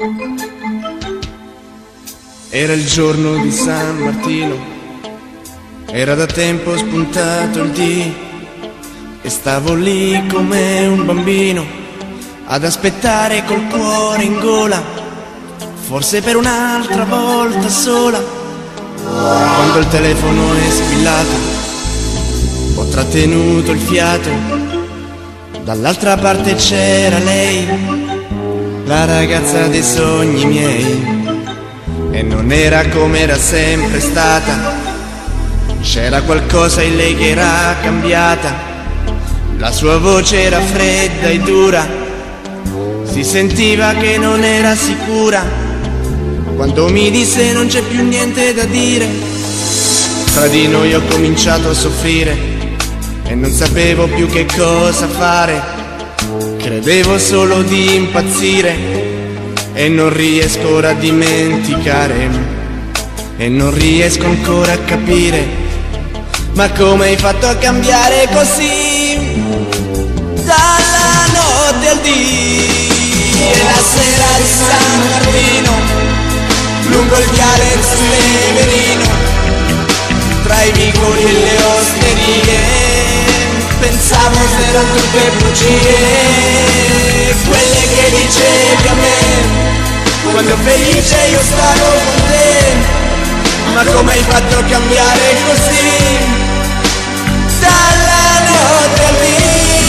Era il giorno di San Martino, era da tempo spuntato il dì e stavo lì come un bambino ad aspettare col cuore in gola, forse per un'altra volta sola. Quando il telefono è squillato, ho trattenuto il fiato, dall'altra parte c'era lei, la ragazza dei sogni miei. E non era come era sempre stata, c'era qualcosa in lei che era cambiata. La sua voce era fredda e dura, si sentiva che non era sicura. Quando mi disse non c'è più niente da dire, tra di noi ho cominciato a soffrire e non sapevo più che cosa fare. Credevo solo di impazzire e non riesco ora a dimenticare, e non riesco ancora a capire, ma come hai fatto a cambiare così? Dalla notte al dì e la sera di San Martino, lungo il viale Severino, tra i vicoli e le osterie, pensavo se erano tutte bugie, quelle che dicevi a me quando felice io stavo con te. Ma come hai fatto a cambiare così? Dalla notte al dì.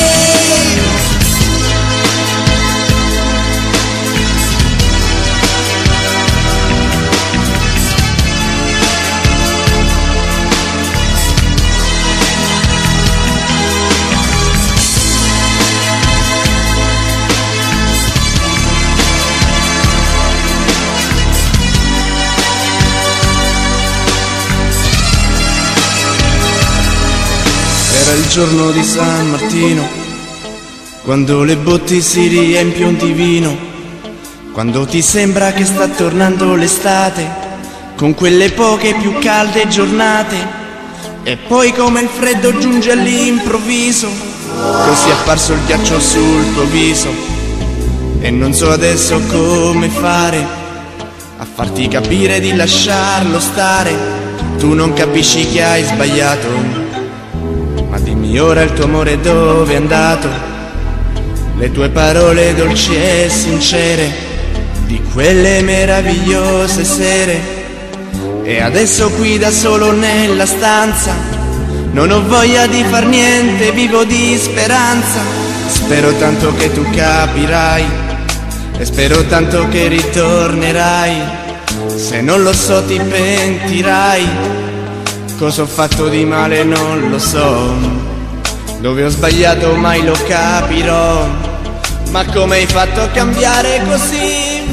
Era il giorno di San Martino, quando le botti si riempiono di vino, quando ti sembra che sta tornando l'estate, con quelle poche più calde giornate, e poi come il freddo giunge all'improvviso, così è apparso il ghiaccio sul tuo viso, e non so adesso come fare a farti capire di lasciarlo stare. Tu non capisci che hai sbagliato, ma dimmi ora il tuo amore dove è andato, le tue parole dolci e sincere, di quelle meravigliose sere. E adesso qui da solo nella stanza, non ho voglia di far niente, vivo di speranza. Spero tanto che tu capirai, e spero tanto che ritornerai. Se non lo so ti pentirai. Cosa ho fatto di male non lo so, dove ho sbagliato mai lo capirò. Ma come hai fatto a cambiare così?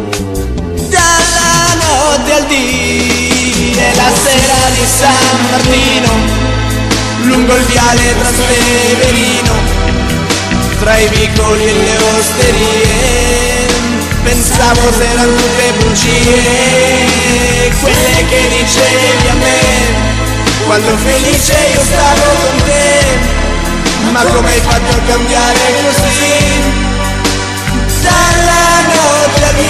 Dalla notte al dì e la sera di San Martino, lungo il viale tra Severino, tra i vicoli e le osterie, pensavo se erano tutte bugie, quelle che dicevi a me quando felice io stavo con te. Ma come hai fatto a cambiare così? Dalla notte al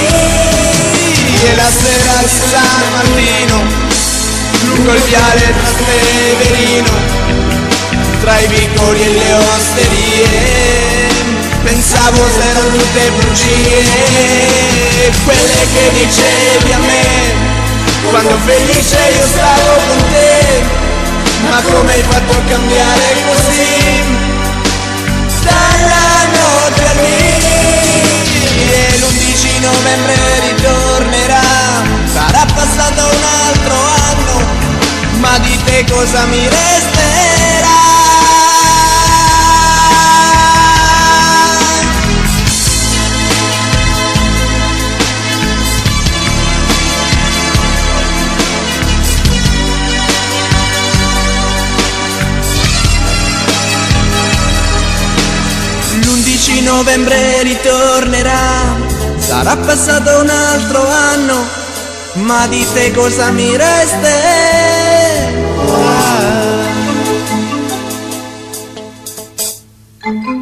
dì e la sera di San Martino, lungo il viale tra Severino, tra i vicoli e le osterie, pensavo se erano tutte bugie, quelle che dicevi a me quando felice io stavo con te. Ma come hai fatto a cambiare così? Dalla notte al dì e l'11 novembre ritornerà, sarà passato un altro anno, ma di te cosa mi resterà? L'11 novembre ritornerà, sarà passato un altro anno, ma di te cosa mi resterà?